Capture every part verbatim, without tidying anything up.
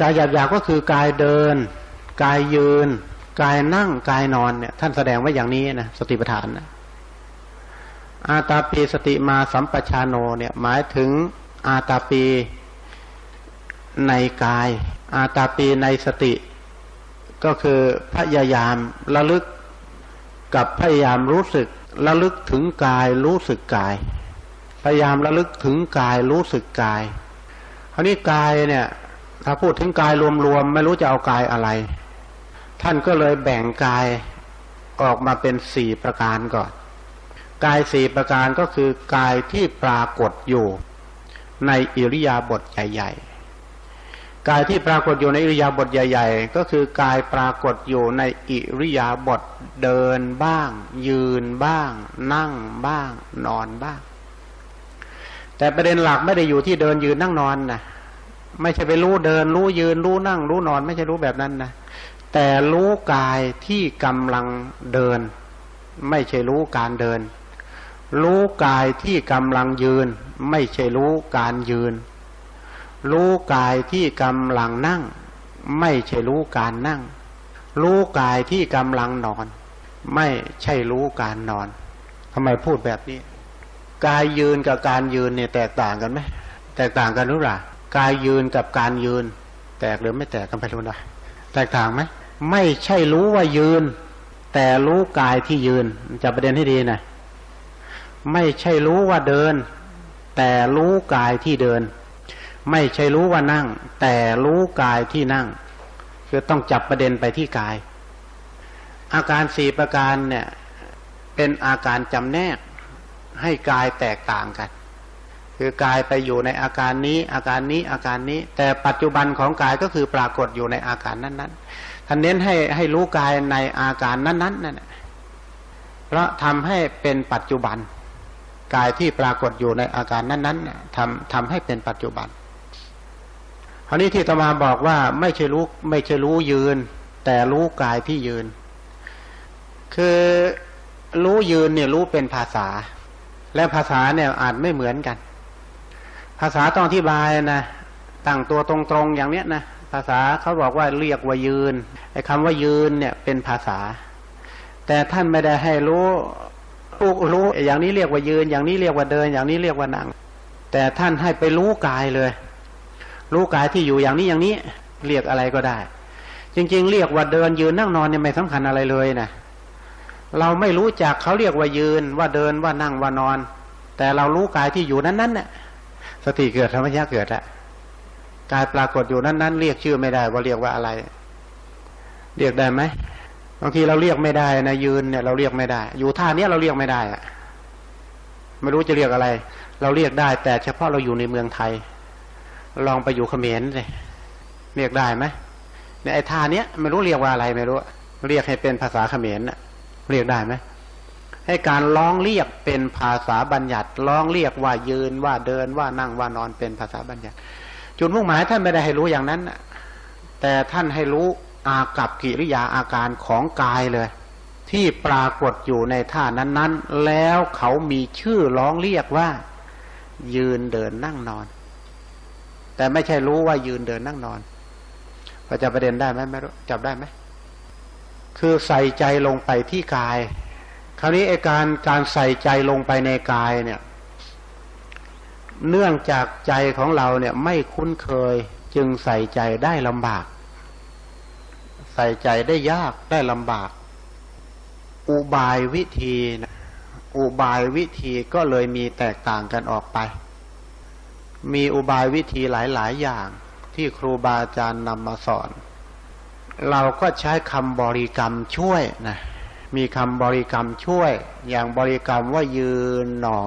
กายหยาบๆก็คือกายเดินกายยืนกายนั่งกายนอนเนี่ยท่านแสดงไว้อย่างนี้นะสติปัฏฐานนะอาตาปีสติมาสัมปชานโนเนี่ยหมายถึงอาตาปีในกายอาตาปีในสติก็คือพยายามระลึกกับพยายามรู้สึกระลึกถึงกายรู้สึกกายพยายามระลึกถึงกายรู้สึกกายคราวนี้กายเนี่ยถ้าพูดถึงกายรวมๆไม่รู้จะเอากายอะไรท่านก็เลยแบ่งกายออกมาเป็นสี่ประการก่อนกายสี่ประการก็คือกายที่ปรากฏอยู่ในอิริยาบถใหญ่ๆกายที่ปรากฏอยู่ในอิริยาบถใหญ่ๆก็คือกายปรากฏอยู่ในอิริยาบถเดินบ้างยืนบ้างนั่งบ้างนอนบ้างแต่ประเด็นหลักไม่ได้อยู่ที่เดินยืนนั่งนอนนะไม่ใช่ไปรู้เดินรู้ยืนรู้นั่งรู้นอนไม่ใช่รู้แบบนั้นนะแต่รู้กายที่กำลังเดินไม่ใช่รู้การเดินรู้กายที่กำลังยืนไม่ใช่รู้การยืนรู้กายที่กำลังนั่งไม่ใช่รู้การนั่งรู้กายที่กำลังนอนไม่ใช่รู้การนอนทำไมพูดแบบนี้กายยืนกับการยืนเนี่ยแตกต่างกันไหมแตกต่างกันหรือเปล่ากายยืนกับการยืนแตกหรือไม่แตกกันไปรู้นะแตกต่างไหมไม่ใช่รู้ว่ายืนแต่รู้กายที่ยืนจับประเด็นให้ดีนะไม่ใช่รู้ว่าเดินแต่รู้กายที่เดินไม่ใช่รู้ว่านั่งแต่รู้กายที่นั่งคือต้องจับประเด็นไปที่กายอาการสี่ประการเนี่ยเป็นอาการจำแนกให้กายแตกต่างกันคือกายไปอยู่ในอาการนี้อาการนี้อาการนี้แต่ปัจจุบันของกายก็คือปรากฏอยู่ในอาการนั้นๆท่านเน้นให้ให้รู้กายในอาการนั้นๆนั่นแหละเพราะทำให้เป็นปัจจุบันกายที่ปรากฏอยู่ในอาการนั้นๆทำทำให้เป็นปัจจุบันคราวนี้ที่อาตมาบอกว่าไม่ใช่รู้ไม่ใช่รู้ยืนแต่รู้กายที่ยืนคือรู้ยืนเนี่ยรู้เป็นภาษาและภาษาเนี่ยอาจไม่เหมือนกันภาษาต้องอธิบายนะตั้งตัวตรงๆอย่างเนี้ยนะภาษาเขาบอกว่าเรียกว่ายืนไอ้คำว่ายืนเนี่ยเป็นภาษาแต่ท่านไม่ได้ให้รู้รู้รู้อย่างนี้เรียกว่ายืนอย่างนี้เรียกว่าเดินอย่างนี้เรียกว่านั่งแต่ท่านให้ไปรู้กายเลยรู้กายที่อยู่อย่างนี้อย่างนี้เรียกอะไรก็ได้จริงๆเรียกว่าเดินยืนนั่งนอนเนี่ยไม่สำคัญอะไรเลยนะเราไม่รู้จักเขาเรียกว่ายืนว่าเดินว่านั่งว่านอนแต่เรารู้กายที่อยู่นั้นๆเนี่ยสติเกิดธรรมชาติเกิดละกายปรากฏอยู่นั้นๆเรียกชื่อไม่ได้ว่าเรียกว่าอะไรเรียกได้ไหมบางทีเราเรียกไม่ได้นะยืนเนี่ยเราเรียกไม่ได้อยู่ท่านี้เราเรียกไม่ได้อะไม่รู้จะเรียกอะไรเราเรียกได้แต่เฉพาะเราอยู่ในเมืองไทยลองไปอยู่เขมรเลยเรียกได้ไหมในไอ้ท่านี้ไม่รู้เรียกว่าอะไรไม่รู้เรียกให้เป็นภาษาเขมรน่ะเรียกได้ไหมให้การร้องเรียกเป็นภาษาบัญญัติร้องเรียกว่ายืนว่าเดินว่านั่งว่านอนเป็นภาษาบัญญัติจุดมุ่งหมายท่านไม่ได้ให้รู้อย่างนั้นแต่ท่านให้รู้อากัปกิริยาอาการของกายเลยที่ปรากฏอยู่ในท่านั้นๆแล้วเขามีชื่อร้องเรียกว่ายืนเดินนั่งนอนแต่ไม่ใช่รู้ว่ายืนเดินนั่งนอนพอจับประเด็นได้ไหมไม่รู้จับได้ไหมคือใส่ใจลงไปที่กายคราวนี้ไอ้การการใส่ใจลงไปในกายเนี่ยเนื่องจากใจของเราเนี่ยไม่คุ้นเคยจึงใส่ใจได้ลำบากใส่ใจได้ยากได้ลำบากอุบายวิธีนะอุบายวิธีก็เลยมีแตกต่างกันออกไปมีอุบายวิธีหลายๆอย่างที่ครูบาอาจารย์นำมาสอนเราก็ใช้คำบริกรรมช่วยนะมีคำบริกรรมช่วยอย่างบริกรรมว่ายืนหนอ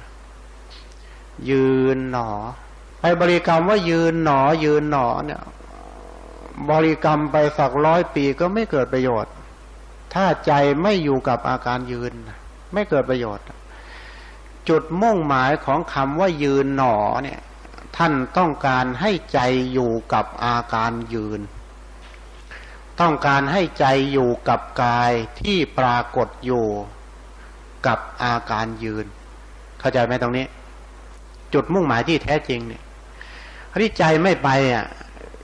ยืนหนอไปบริกรรมว่ายืนหนอยืนหนอเนี่ยบริกรรมไปสักร้อยปีก็ไม่เกิดประโยชน์ถ้าใจไม่อยู่กับอาการยืนไม่เกิดประโยชน์จุดมุ่งหมายของคำว่ายืนหนอเนี่ยท่านต้องการให้ใจอยู่กับอาการยืนต้องการให้ใจอยู่กับกายที่ปรากฏอยู่กับอาการยืนเข้าใจไหมตรงนี้จุดมุ่งหมายที่แท้จริงเนี่ยที่ใจไม่ไปอ่ะ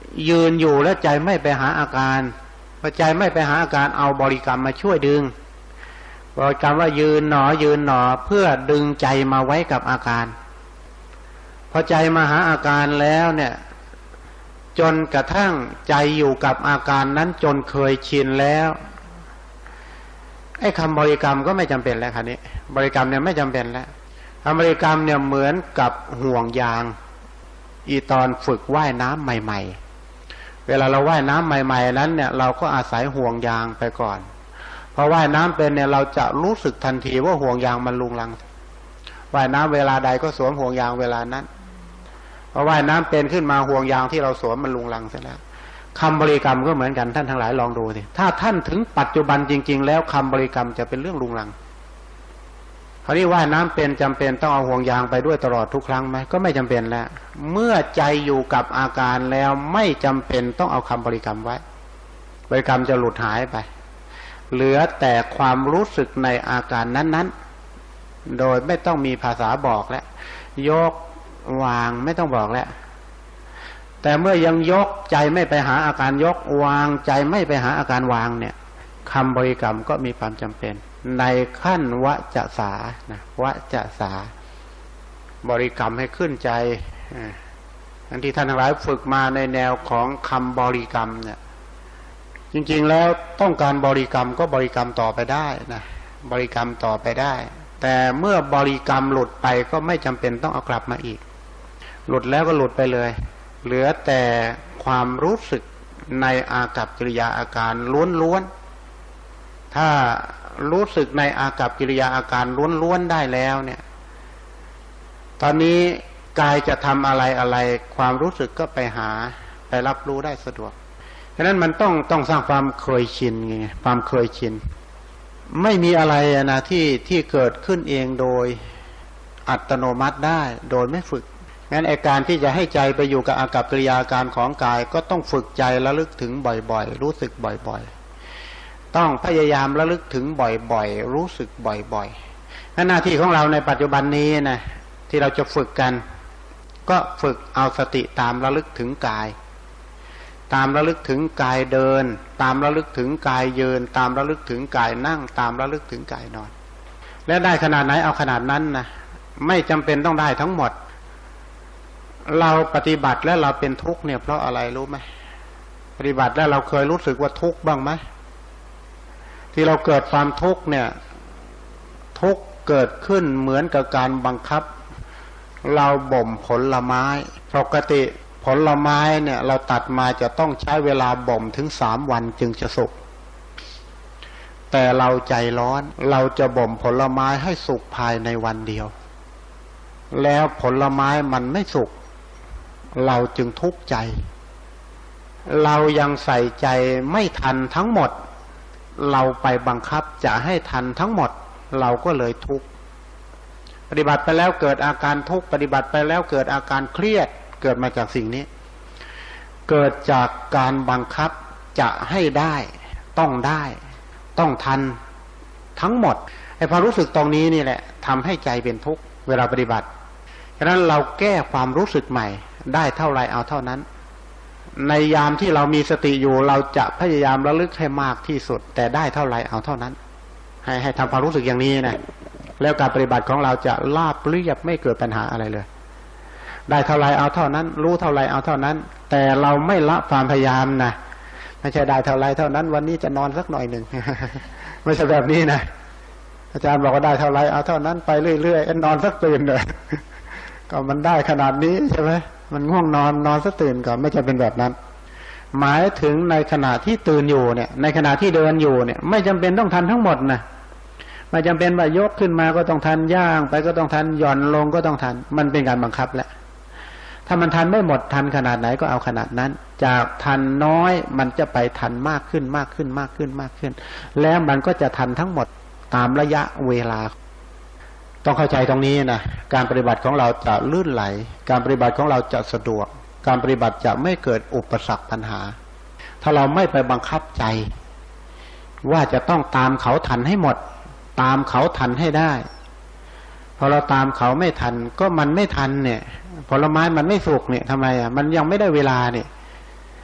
ยืนอยู่แล้วใจไม่ไปหาอาการพอใจไม่ไปหาอาการเอาบริกรรมมาช่วยดึงบริกรรมว่ายืนหนอยืนหนอเพื่อดึงใจมาไว้กับอาการพอใจมาหาอาการแล้วเนี่ยจนกระทั่งใจอยู่กับอาการนั้นจนเคยชินแล้วไอ้คำบริกรรมก็ไม่จำเป็นแล้วค่ะนี้บริกรรมเนี่ยไม่จำเป็นแล้วคำบริกรรมเนี่ยเหมือนกับห่วงยางอีตอนฝึกว่ายน้ำใหม่ๆเวลาเราว่ายน้ำใหม่ๆนั้นเนี่ยเราก็อาศัยห่วงยางไปก่อนพอว่ายน้ำเป็นเนี่ยเราจะรู้สึกทันทีว่าห่วงยางมันลุงลังว่ายน้ำเวลาใดก็สวมห่วงยางเวลานั้นพอว่ายน้ำเป็นขึ้นมาห่วงยางที่เราสวมมันลุงลังเสร็จแล้วคำบริกรรมก็เหมือนกันท่านทั้งหลายลองดูสิถ้าท่านถึงปัจจุบันจริงๆแล้วคำบริกรรมจะเป็นเรื่องลุงลังเขาเรียกว่าน้ำเป็นจำเป็นต้องเอาห่วงยางไปด้วยตลอดทุกครั้งไหมก็ไม่จำเป็นแล้วเมื่อใจอยู่กับอาการแล้วไม่จำเป็นต้องเอาคำบริกรรมไว้บริกรรมจะหลุดหายไปเหลือแต่ความรู้สึกในอาการนั้นๆโดยไม่ต้องมีภาษาบอกแล้วยกวางไม่ต้องบอกแล้วแต่เมื่อยังยกใจไม่ไปหาอาการยกวางใจไม่ไปหาอาการวางเนี่ยคำบริกรรมก็มีความจำเป็นในขั้นวจสานะวจสาบริกรรมให้ขึ้นใจอันที่ท่านทั้งหลายฝึกมาในแนวของคำบริกรรมเนี่ยจริงๆแล้วต้องการบริกรรมก็บริกรรมต่อไปได้นะบริกรรมต่อไปได้แต่เมื่อบริกรรมหลุดไปก็ไม่จำเป็นต้องเอากลับมาอีกหลุดแล้วก็หลุดไปเลยเหลือแต่ความรู้สึกในอากัปกิริยาอาการล้วนๆถ้ารู้สึกในอากัปกิริยาอาการล้วนๆได้แล้วเนี่ยตอนนี้กายจะทำอะไรอะไรความรู้สึกก็ไปหาไปรับรู้ได้สะดวกฉะนั้นมันต้องต้องสร้างความเคยชินไงความเคยชินไม่มีอะไรนะที่ที่เกิดขึ้นเองโดยอัตโนมัติได้โดยไม่ฝึกงั้นไอ้การที่จะให้ใจไปอยู่กับอากัปกิริยาการของกายก็ต้องฝึกใจระลึกถึงบ่อยๆรู้สึกบ่อยๆต้องพยายามระลึกถึงบ่อยๆรู้สึกบ่อยๆหน้าที่ของเราในปัจจุบันนี้นะที่เราจะฝึกกันก็ฝึกเอาสติตามระลึกถึงกายตามระลึกถึงกายเดินตามระลึกถึงกายยืนตามระลึกถึงกายนั่งตามระลึกถึงกายนอนและได้ขนาดไหนเอาขนาดนั้นนะไม่จำเป็นต้องได้ทั้งหมดเราปฏิบัติแล้วเราเป็นทุกข์เนี่ยเพราะอะไรรู้ไหมปฏิบัติแล้วเราเคยรู้สึกว่าทุกข์บ้างไหมที่เราเกิดความทุกข์เนี่ยทุกข์เกิดขึ้นเหมือนกับการบังคับเราบ่มผลไม้ปกติผลไม้เนี่ยเราตัดมาจะต้องใช้เวลาบ่มถึงสามวันจึงจะสุกแต่เราใจร้อนเราจะบ่มผลไม้ให้สุกภายในวันเดียวแล้วผลไม้มันไม่สุกเราจึงทุกข์ใจเรายังใส่ใจไม่ทันทั้งหมดเราไปบังคับจะให้ทันทั้งหมดเราก็เลยทุกข์ปฏิบัติไปแล้วเกิดอาการทุกข์ปฏิบัติไปแล้วเกิดอาการเครียดเกิดมาจากสิ่งนี้เกิดจากการบังคับจะให้ได้ต้องได้ต้องทันทั้งหมดไอ้ความรู้สึกตรงนี้นี่แหละทำให้ใจเป็นทุกข์เวลาปฏิบัติฉะนั้นเราแก้ความรู้สึกใหม่ได้เท่าไรเอาเท่านั้นในยามที่เรามีสติอยู่เราจะพยายามระลึกให้มากที่สุดแต่ได้เท่าไรเอาเท่านั้นให้ให้ทำความรู้สึกอย่างนี้นะแล้วการปฏิบัติของเราจะราบเรียบไม่เกิดปัญหาอะไรเลยได้เท่าไรเอาเท่านั้นรู้เท่าไรเอาเท่านั้นแต่เราไม่ละความพยายามนะไม่ใช่ได้เท่าไรเท่านั้นวันนี้จะนอนสักหน่อยหนึ่ง ไม่ใช่แบบนี้นะอาจารย์บอกว่าได้เท่าไรเอาเท่านั้นไปเรื่อยๆนอนสักตื่นเลยก็มันได้ขนาดนี้ใช่ไหมมันง่วงนอนนอนสักตื่นก่อนไม่จะเป็นแบบนั้นหมายถึงในขณะที่ตื่นอยู่เนี่ยในขณะที่เดินอยู่เนี่ยไม่จำเป็นต้องทันทั้งหมดนะไม่จำเป็นว่ายกขึ้นมาก็ต้องทันย่างไปก็ต้องทันหย่อนลงก็ต้องทันมันเป็นการบังคับแหละถ้ามันทันไม่หมดทันขนาดไหนก็เอาขนาดนั้นจากทันน้อยมันจะไปทันมากขึ้นมากขึ้นมากขึ้นมากขึ้นแล้วมันก็จะทันทั้งหมดตามระยะเวลาต้องเข้าใจตรงนี้นะการปฏิบัติของเราจะลื่นไหลการปฏิบัติของเราจะสะดวกการปฏิบัติจะไม่เกิดอุปสรรคปัญหาถ้าเราไม่ไปบังคับใจว่าจะต้องตามเขาทันให้หมดตามเขาทันให้ได้พอเราตามเขาไม่ทันก็มันไม่ทันเนี่ยผลไม้มันไม่สุกเนี่ยทำไมอ่ะมันยังไม่ได้เวลาเนี่ย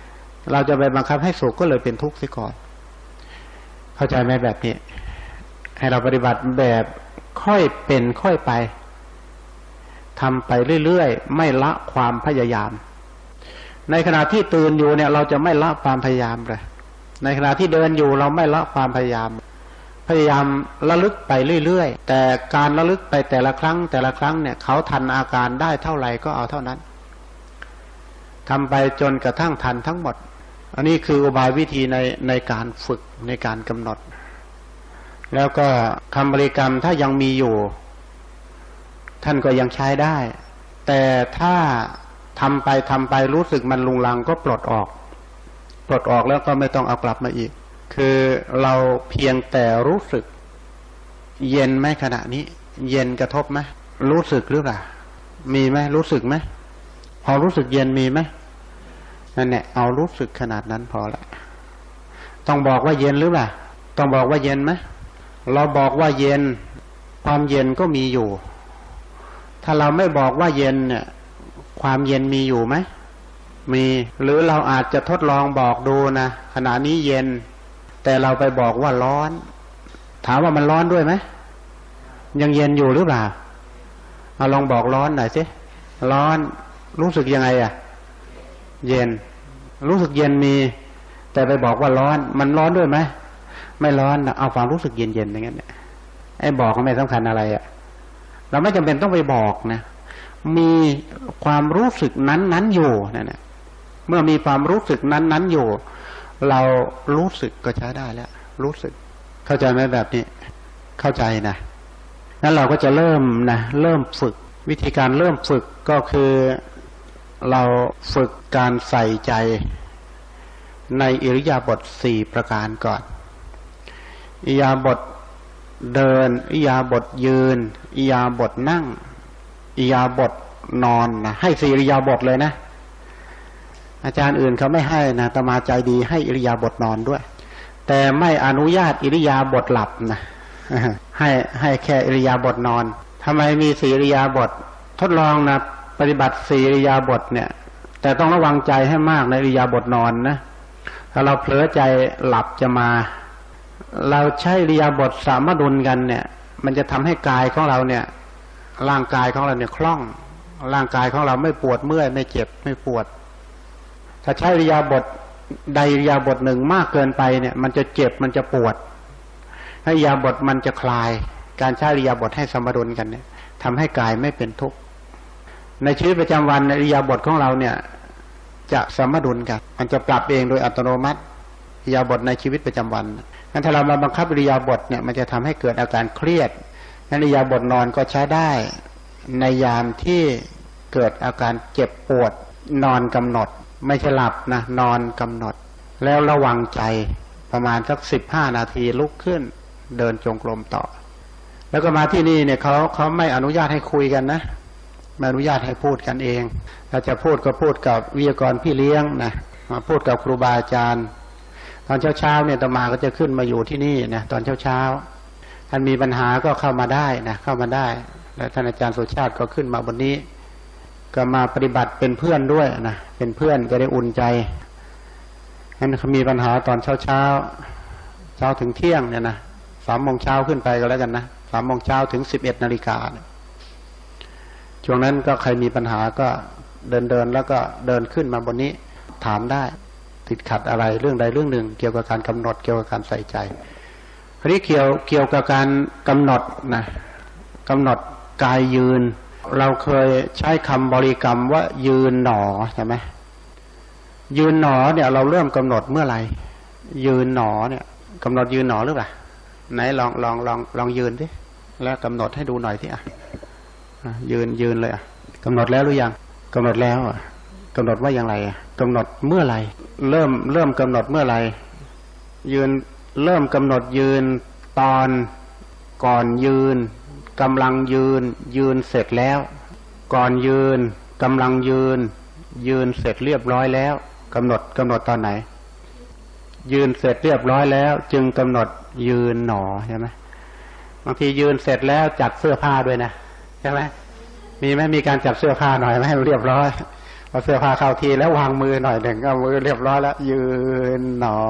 เราจะไปบังคับให้สุขก็เลยเป็นทุกข์เสียก่อนเข้าใจไหมแบบนี้ให้เราปฏิบัติแบบค่อยเป็นค่อยไปทำไปเรื่อยๆไม่ละความพยายามในขณะที่ตื่นอยู่เนี่ยเราจะไม่ละความพยายามเลยในขณะที่เดินอยู่เราไม่ละความพยายามพยายามระลึกไปเรื่อยๆแต่การระลึกไปแต่ละครั้งแต่ละครั้งเนี่ยเขาทันอาการได้เท่าไหร่ก็เอาเท่านั้นทำไปจนกระทั่งทันทั้งหมดอันนี้คืออุบายวิธีในในการฝึกในการกำหนดแล้วก็คำบริกรรมถ้ายังมีอยู่ท่านก็ยังใช้ได้แต่ถ้าทำไปทำไปรู้สึกมันลุงลังก็ปลดออกปลดออกแล้วก็ไม่ต้องเอากลับมาอีกคือเราเพียงแต่รู้สึกเย็นไหมขณะนี้เย็นกระทบไหมรู้สึกหรือเปล่ามีไหมรู้สึกไหมพอรู้สึกเย็นมีไหมนั่นแหละเอารู้สึกขนาดนั้นพอละต้องบอกว่าเย็นหรือเปล่าต้องบอกว่าเย็นไหมเราบอกว่าเย็นความเย็นก็มีอยู่ถ้าเราไม่บอกว่าเย็นเนี่ยความเย็นมีอยู่ไหมมีหรือเราอาจจะทดลองบอกดูนะขณะนี้เย็นแต่เราไปบอกว่าร้อนถามว่ามันร้อนด้วยไหมยังเย็นอยู่หรือเปล่าเอาลองบอกร้อนหน่อยสิร้อนรู้สึกยังไงอ่ะเย็นรู้สึกเย็นมีแต่ไปบอกว่าร้อนมันร้อนด้วยไหมไม่ร้อนนะเอาความรู้สึกเย็นๆอย่างนั้นเนี่ยไอ้บอกก็ไม่สำคัญอะไรอ่ะเราไม่จำเป็นต้องไปบอกนะมีความรู้สึกนั้นๆอยู่นั่นแหละเมื่อมีความรู้สึกนั้นๆอยู่เรารู้สึกก็ใช้ได้แล้วรู้สึกเข้าใจไหมแบบนี้เข้าใจนะนั้นเราก็จะเริ่มนะเริ่มฝึกวิธีการเริ่มฝึกก็คือเราฝึกการใส่ใจในอิริยาบถสี่ประการก่อนอิริยาบถเดินอิริยาบถยืนอิริยาบถนั่งอิริยาบถนอนนะให้สี่อิริยาบถเลยนะอาจารย์อื่นเขาไม่ให้นะอาตมาใจดีให้อิริยาบถนอนด้วยแต่ไม่อนุญาตอิริยาบถหลับนะให้ให้แค่อิริยาบถนอนทำไมมีสี่อิริยาบถทดลองนะปฏิบัติสี่อิริยาบถเนี่ยแต่ต้องระวังใจให้มากในอิริยาบถนอนนะถ้าเราเผลอใจหลับจะมาเราใช้อิริยาบถสมดุลกันเนี่ยมันจะทำให้กายของเราเนี่ยร่างกายของเราเนี่ยคล่องร่างกายของเราไม่ปวดเมื่อยไม่เจ็บไม่ปวดถ้าใช้อิริยาบถใดอิริยาบถหนึ่งมากเกินไปเนี่ยมันจะเจ็บมันจะปวดให้อิริยาบถมันจะคลายการใช้อิริยาบถให้สมดุลกันเนี่ยทำให้กายไม่เป็นทุกข์ในชีวิตประจำวันอิริยาบถของเราเนี่ยจะสมดุลกันมันจะปรับเองโดยอัตโนมัติอิริยาบถในชีวิตประจำวันงั้นถ้าเรามาบังคับอิริยาบถเนี่ยมันจะทำให้เกิดอาการเครียดงั้นอิริยาบถนอนก็ใช้ได้ในยามที่เกิดอาการเจ็บปวดนอนกำหนดไม่ใช่หลับนะนอนกำหนดแล้วระวังใจประมาณสักสิบห้านาทีลุกขึ้นเดินจงกรมต่อแล้วก็มาที่นี่เนี่ยเขาเขาไม่อนุญาตให้คุยกันนะไม่อนุญาตให้พูดกันเองถ้าจะพูดก็พูดกับวิทยากรพี่เลี้ยงนะมาพูดกับครูบาอาจารย์ตอนเช้าๆเนี่ยอาตมาก็จะขึ้นมาอยู่ที่นี่นะตอนเช้าๆท่านมีปัญหาก็เข้ามาได้นะเข้ามาได้แล้วท่านอาจารย์สุชาติก็ขึ้นมาบนนี้ก็มาปฏิบัติเป็นเพื่อนด้วยนะเป็นเพื่อนจะได้อุ่นใจงั้นเขามีปัญหาตอนเช้าเช้าเช้าถึงเที่ยงเนี่ยนะสามโมงเช้าขึ้นไปก็แล้วกันนะสามโมงเช้าถึงสิบเอ็ดนาฬิกาช่วงนั้นก็ใครมีปัญหาก็เดินเดินแล้วก็เดินขึ้นมาบนนี้ถามได้ติดขัดอะไรเรื่องใดเรื่องหนึ่งเกี่ยวกับการกำหนดเกี่ยวกับการใส่ใจทีนี้เกี่ยวเกี่ยวกับการกำหนดนะกำหนดกายยืนเราเคยใช้คำบริกรรมว่ายืนหนอใช่ไหมยืนหนอเนี่ยเราเริ่มกำหนดเมื่อไหร่ยืนหนอเนี่ยกำหนดยืนหนอหรือเปล่าไหนลองลองลองลองยืนดิแล้วกำหนดให้ดูหน่อยที่อ่ะยืนยืนเลยอ่ะกำหนดแล้วหรือยังกำหนดแล้วอ่ะกำหนดว่าอย่างไรอ่ะกำหนดเมื่อไหร่เริ่มเริ่มกำหนดเมื่อไหร่ยืนเริ่มกำหนดยืนตอนก่อนยืนกำลังยืนยืนเสร็จแล้วก่อนยืนกำลังยืนยืนเสร็จเรียบร้อยแล้วกำหนดกำหนดตอนไหนยืนเสร็จเรียบร้อยแล้วจึงกำหนดยืนหนอใช่ไหมบางทียืนเสร็จแล้วจัดเสื้อผ้าด้วยนะใช่ไหมมีไหมมีการจัดเสื้อผ้าหน่อยไหมให้เรียบร้อยพอเสื้อผ้าเข้าทีแล้ววางมือหน่อยหนึ่งก็มือเรียบร้อยแล้วยืนหนอ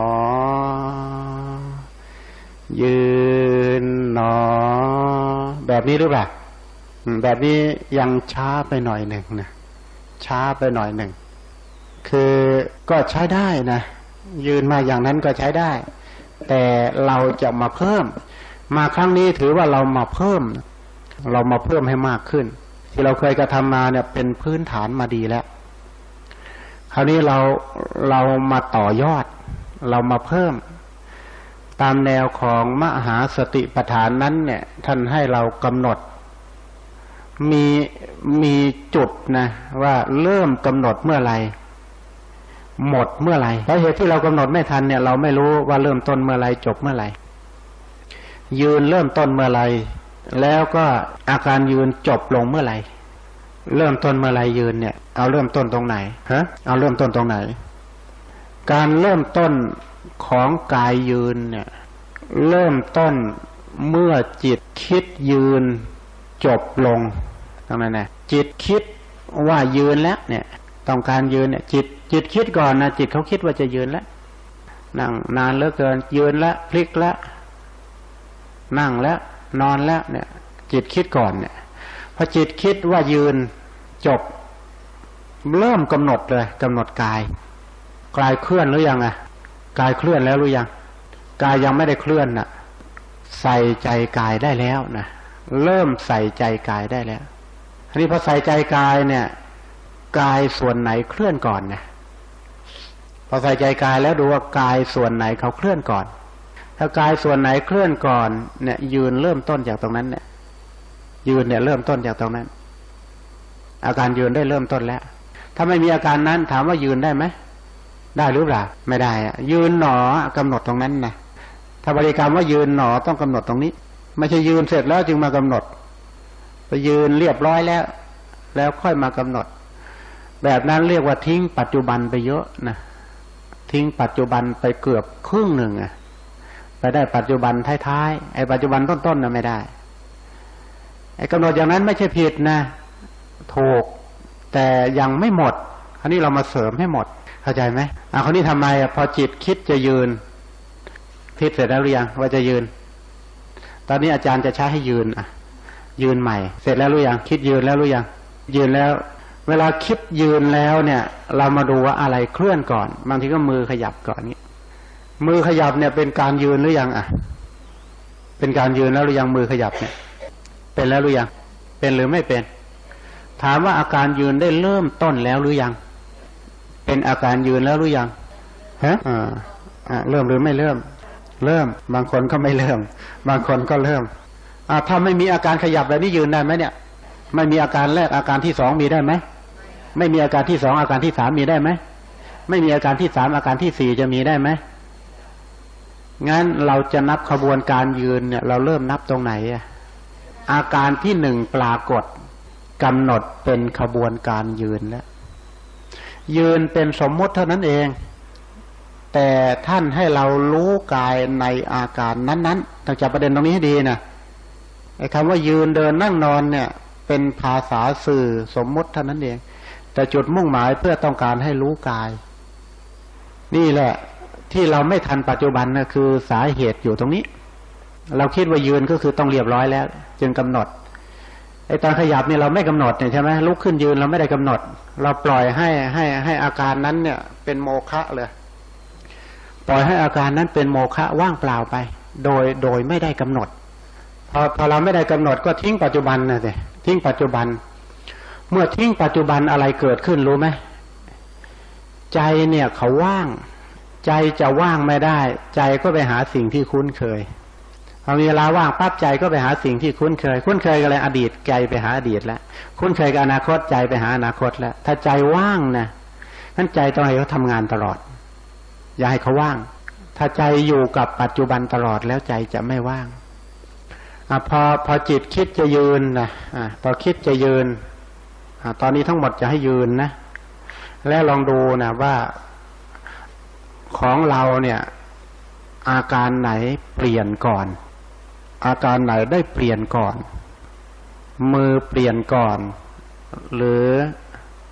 ยืนหนอแบบนี้หรือเปล่าแบบนี้ยังช้าไปหน่อยหนึ่งนะช้าไปหน่อยหนึ่งคือก็ใช้ได้นะยืนมาอย่างนั้นก็ใช้ได้แต่เราจะมาเพิ่มมาครั้งนี้ถือว่าเรามาเพิ่มเรามาเพิ่มให้มากขึ้นที่เราเคยกระทำมาเนี่ยเป็นพื้นฐานมาดีแล้วคราวนี้เราเรามาต่อยอดเรามาเพิ่มตามแนวของมหาสติปัฏฐานนั้นเนี่ยท่านให้เรากำหนดมีมีจุดนะว่าเริ่มกำหนดเมื่อไหร่หมดเมื่อไหร่เพราะเหตุที่เรากำหนดไม่ทันเนี่ยเราไม่รู้ว่าเริ่มต้นเมื่อไหร่จบเมื่อไหร่ยืนเริ่มต้นเมื่อไหร่แล้วก็อาการยืนจบลงเมื่อไหร่เริ่มต้นเมื่อไหร่ยืนเนี่ยเอาเริ่มต้นตรงไหนฮะเอาเริ่มต้นตรงไหนการเริ่มต้นของกายยืนเนี่ยเริ่มต้นเมื่อจิตคิดยืนจบลงตรงนั้นนะจิตคิดว่ายืนแล้วเนี่ยต้องการยืนเนี่ยจิตจิตคิดก่อนนะจิตเขาคิดว่าจะยืนแล้วนั่งนานเหลือเกินยืนแล้วพลิกแล้วนั่งแล้วนอนแล้วเนี่ยจิตคิดก่อนเนี่ยพอจิตคิดว่ายืนจบเริ่มกำหนดเลยกำหนดกายกายเคลื่อนหรือยังอ่ะกายเคลื่อนแล้วหรือยังกายยังไม่ได้เคลื่อนน่ะใส่ใจกายได้แล้วนะเริ่มใส่ใจกายได้แล้วทีนี้พอใส่ใจกายเนี่ยกายส่วนไหนเคลื่อนก่อนเนี่ยพอใส่ใจกายแล้วดูว่ากายส่วนไหนเขาเคลื่อนก่อนถ้ากายส่วนไหนเคลื่อนก่อนเนี่ยยืนเริ่มต้นจากตรงนั้นเนี่ยยืนเนี่ยเริ่มต้นจากตรงนั้นอาการยืนได้เริ่มต้นแล้วถ้าไม่มีอาการนั้นถามว่ายืนได้ไหมได้หรือเปล่าไม่ได้อะยืนหนอกำหนดตรงนั้นนะถ้าบริกรรมว่ายืนหนอต้องกำหนดตรงนี้ไม่ใช่ยืนเสร็จแล้วจึงมากำหนดไปยืนเรียบร้อยแล้วแล้วค่อยมากำหนดแบบนั้นเรียกว่าทิ้งปัจจุบันไปเยอะนะทิ้งปัจจุบันไปเกือบครึ่งหนึ่งอะไปได้ปัจจุบันท้ายๆไอ้ปัจจุบันต้นๆน่ะไม่ได้ไอ้กำหนดอย่างนั้นไม่ใช่ผิดนะถูกแต่ยังไม่หมดคราวนี้เรามาเสริมให้หมดเข้าใจไหมอ่ะคราวนี้ทำไมอ่ะพอจิตคิดจะยืนคิดเสร็จแล้วหรือยังว่าจะยืนตอนนี้อาจารย์จะใช้ให้ยืนอ่ะยืนใหม่เสร็จแล้วหรือยังคิดยืนแล้วหรือยังยืนแล้วเวลาคิดยืนแล้วเนี่ยเรามาดูว่าอะไรเคลื่อนก่อนบางทีก็มือขยับก่อนนี้มือขยับเนี่ยเป็นการยืนหรือยังอ่ะเป็นการยืนแล้วหรือยังมือขยับเนี่ยเป็นแล้วหรือยังเป็นหรือไม่เป็นถามว่าอาการยืนได้เริ่มต้นแล้วหรือยังเป็นอาการยืนแล้วหรือยังฮะอ่าอ่าเริ่มหรือไม่เริ่มเริ่มบางคนก็ไม่เริ่มบางคนก็เริ่มอ่าถ้าไม่มีอาการขยับแบบนี้ยืนได้ไหมเนี่ยไม่มีอาการแรกอาการที่สองมีได้ไหมไม่มีอาการที่สองอาการที่สามมีได้ไหมไม่มีอาการที่สามอาการที่สี่จะมีได้ไหมงั้นเราจะนับขบวนการยืนเนี่ยเราเริ่มนับตรงไหนอะอาการที่หนึ่งปรากฏกำหนดเป็นขบวนการยืนแล้วยืนเป็นสมมติเท่านั้นเองแต่ท่านให้เรารู้กายในอาการนั้นๆต้องจับประเด็นตรงนี้ให้ดีนะไอ้คำว่ายืนเดินนั่งนอนเนี่ยเป็นภาษาสื่อสมมติเท่านั้นเองแต่จุดมุ่งหมายเพื่อต้องการให้รู้กายนี่แหละที่เราไม่ทันปัจจุบันนะคือสาเหตุอยู่ตรงนี้เราคิดว่ายืนก็คือต้องเรียบร้อยแล้วจึงกำหนดไอ้ตอนขยับนี่เราไม่กำหนดเนี่ยใช่ไหมลุกขึ้นยืนเราไม่ได้กำหนดเราปล่อยให้ให้ให้อาการนั้นเนี่ยเป็นโมฆะเลยปล่อยให้อาการนั้นเป็นโมฆะว่างเปล่าไปโดยโดยไม่ได้กำหนดพอพอเราไม่ได้กำหนดก็ทิ้งปัจจุบันนะสิทิ้งปัจจุบันเมื่อทิ้งปัจจุบันอะไรเกิดขึ้นรู้ไหมใจเนี่ยเขาว่างใจจะว่างไม่ได้ใจก็ไปหาสิ่งที่คุ้นเคยพอมีเวลาว่างปั๊บใจก็ไปหาสิ่งที่คุ้นเคยคุ้นเคยกับอะไรอดีตใจไปหาอดีตแล้วคุ้นเคยกับอนาคตใจไปหาอนาคตแล้วถ้าใจว่างนะนั่นใจต้องให้เขาทำงานตลอดอย่าให้เขาว่างถ้าใจอยู่กับปัจจุบันตลอดแล้วใจจะไม่ว่างอ่ะพอพอจิตคิดจะยืนนะอ่ะพอคิดจะยืนอ่ะตอนนี้ทั้งหมดจะให้ยืนนะแล้วลองดูนะว่าของเราเนี่ยอาการไหนเปลี่ยนก่อนอาการไหนได้เปลี่ยนก่อนมือเปลี่ยนก่อนหรือ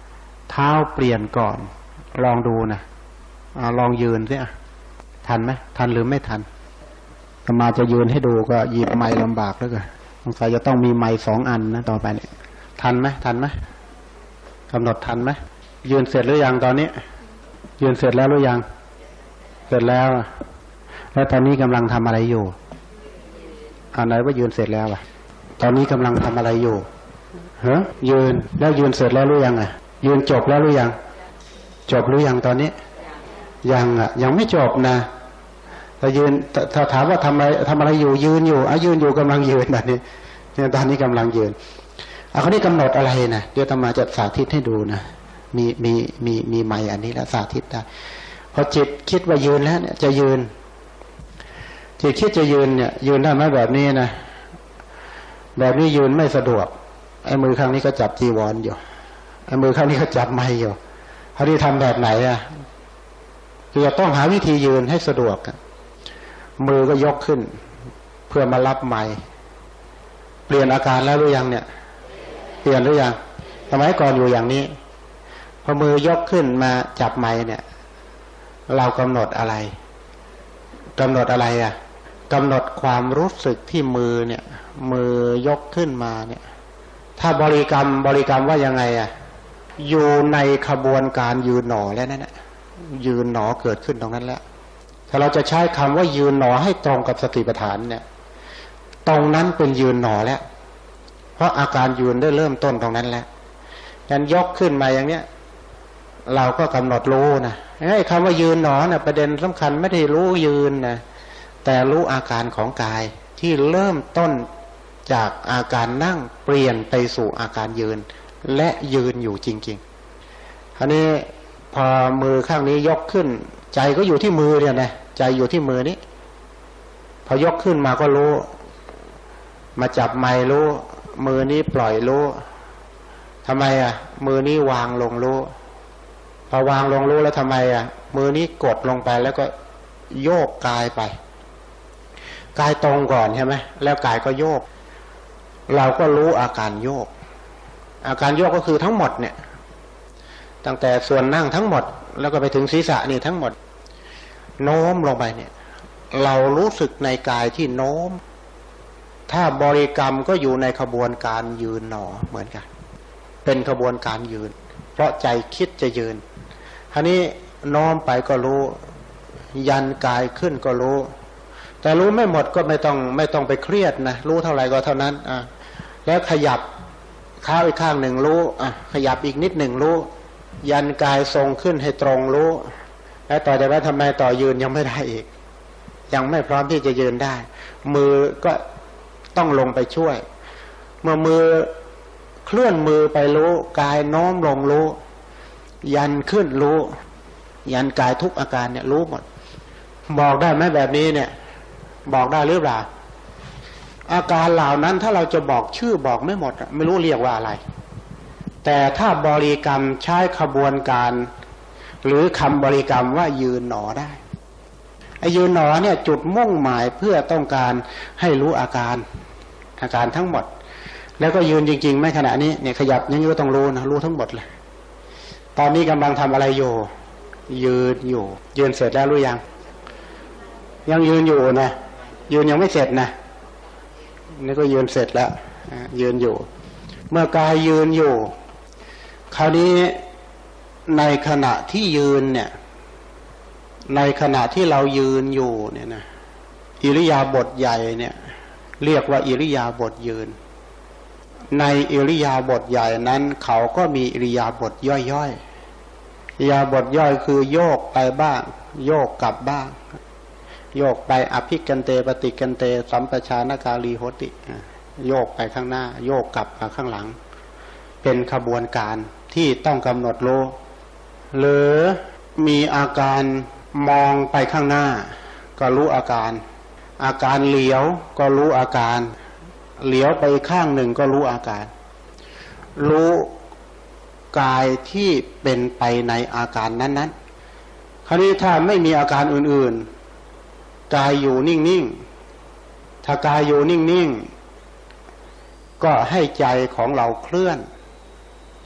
เท้าเปลี่ยนก่อนลองดูนะอ่าลองยืนสิทันไหมทันหรือไม่ทันอามาจะยืนให้ดูก็หยิบไม้ลำบากแล้วกันสงสัยจะต้องมีไม้สองอันนะต่อไปเนี่ยทันไหมทันไหมกำหนดทันไหมยืนเสร็จหรือยังตอนนี้ยืนเสร็จแล้วหรือยังเสร็จแล้วแล้วตอนนี้กำลังทำอะไรอยู่อันไหนว่ายืนเสร็จแล้วอ่ะตอนนี้กำลังทำอะไรอยู่ฮะยืนแล้วยืนเสร็จแล้วหรือยังอ่ะยืนจบแล้วหรือยังจบหรือยังตอนนี้ยังอ่ะยังไม่จบนะถ้ายืนถ้าถามว่าทำอะไรทำอะไรอยู่ยืนอยู่อ่ะยืนอยู่กำลังยืนแบบนี้เนี่ยตอนนี้กำลังยืนอ่ะเขานี่กำหนดอะไรนะเดี๋ยวตมาจะสาธิตให้ดูนะมีมีมีมีไม้อันนี้แล้วสาธิตได้พอจิตคิดว่ายืนแล้วเนี่ยจะยืนจิตคิดจะยืนเนี่ยยืนได้ไหมแบบนี้นะแบบนี้ยืนไม่สะดวกไอ้มือข้างนี้ก็จับจีวรอยู่ไอ้มือข้างนี้ก็จับไม้อยู่เขาที่ทำแบบไหนอ่ะคือต้องหาวิธียืนให้สะดวกมือก็ยกขึ้นเพื่อมารับไม้เปลี่ยนอาการแล้วหรือยังเนี่ยเปลี่ยนหรือยังสมัยก่อนอยู่อย่างนี้พอมือยกขึ้นมาจับไม้เนี่ยเรากำหนดอะไรกำหนดอะไรอ่ะกำหนดความรู้สึกที่มือเนี่ยมือยกขึ้นมาเนี่ยถ้าบริกรรมบริกรรมว่ายังไงอ่ะอยู่ในขบวนการยืนหนอแล้วนั่นแหละยืนหนอเกิดขึ้นตรงนั้นแล้วถ้าเราจะใช้คำว่ายืนหนอให้ตรงกับสติปัฏฐานเนี่ยตรงนั้นเป็นยืนหนอแล้วเพราะอาการยืนได้เริ่มต้นตรงนั้นแล้วงั้นยกขึ้นมาอย่างเนี้ยเราก็กำหนดรู้นะไอ้คำว่ายืนหนอเนี่ยประเด็นสำคัญไม่ได้รู้ยืนนะแต่รู้อาการของกายที่เริ่มต้นจากอาการนั่งเปลี่ยนไปสู่อาการยืนและยืนอยู่จริงๆคราวนี้พอมือข้างนี้ยกขึ้นใจก็อยู่ที่มือเนี่ยนะใจอยู่ที่มือนี้พอยกขึ้นมาก็รู้มาจับไม้รู้มือนี้ปล่อยรู้ทำไมอ่ะมือนี้วางลงรู้พอวางลงรู้แล้วทำไมอ่ะมือนี้กดลงไปแล้วก็โยกกายไปกายตรงก่อนใช่ไหมแล้วกายก็โยกเราก็รู้อาการโยกอาการโยกก็คือทั้งหมดเนี่ยตั้งแต่ส่วนนั่งทั้งหมดแล้วก็ไปถึงศีรษะนี่ทั้งหมดโน้มลงไปเนี่ยเรารู้สึกในกายที่โน้มถ้าบริกรรมก็อยู่ในขบวนการยืนหนอเหมือนกันเป็นขบวนการยืนเพราะใจคิดจะยืนคราวนี้โน้มไปก็รู้ยันกายขึ้นก็รู้แต่รู้ไม่หมดก็ไม่ต้องไม่ต้องไปเครียดนะรู้เท่าไหร่ก็เท่านั้นอ่ะแล้วขยับข้าวอีกข้างหนึ่งรู้อ่ะขยับอีกนิดหนึ่งรู้ยันกายทรงขึ้นให้ตรงรู้แล้วต่อจากนั้นทำไมต่อยืนยังไม่ได้อีกยังไม่พร้อมที่จะยืนได้มือก็ต้องลงไปช่วยเมื่อมือเคลื่อนมือไปรู้กายโน้มลงรู้ยันขึ้นรู้ยันกายทุกอาการเนี่ยรู้หมดบอกได้ไหมแบบนี้เนี่ยบอกได้หรือเปล่าอาการเหล่านั้นถ้าเราจะบอกชื่อบอกไม่หมดไม่รู้เรียกว่าอะไรแต่ถ้าบริกรรมใช้ขบวนการหรือคำบริกรรมว่ายืนหนอได้ไอ้ยืนหนอเนี่ยจุดมุ่งหมายเพื่อต้องการให้รู้อาการอาการทั้งหมดแล้วก็ยืนจริงๆไม่ขณะนี้เนี่ยขยับอย่างนี้ก็ต้องรู้นะรู้ทั้งหมดเลยตอนนี้กำลังทำอะไรอยู่ยืนอยู่ยืนเสร็จแล้วหรือยังยังยืนอยู่นะยืนยังไม่เสร็จนะนี่ก็ยืนเสร็จแล้วยืนอยู่เมื่อกายยืนอยู่คราวนี้ในขณะที่ยืนเนี่ยในขณะที่เรายืนอยู่เนี่ยนะอิริยาบถใหญ่เนี่ยเรียกว่าอิริยาบถยืนในอิริยาบถใหญ่นั้นเขาก็มีอิริยาบถย่อยๆอิริยาบถย่อยคือโยกไปบ้างโยกกลับบ้างโยกไปอภิกันเตปฏิกันเตสัมปชานกาลีโหติโยกไปข้างหน้าโยกกลับมาข้างหลังเป็นขบวนการที่ต้องกำหนดรู้หรือมีอาการมองไปข้างหน้าก็รู้อาการอาการเหลียวก็รู้อาการเหลียวไปข้างหนึ่งก็รู้อาการรู้กายที่เป็นไปในอาการนั้นๆคราวนี้ถ้าไม่มีอาการอื่นๆกายอยู่นิ่งๆถ้ากายอยู่นิ่งๆก็ให้ใจของเราเคลื่อน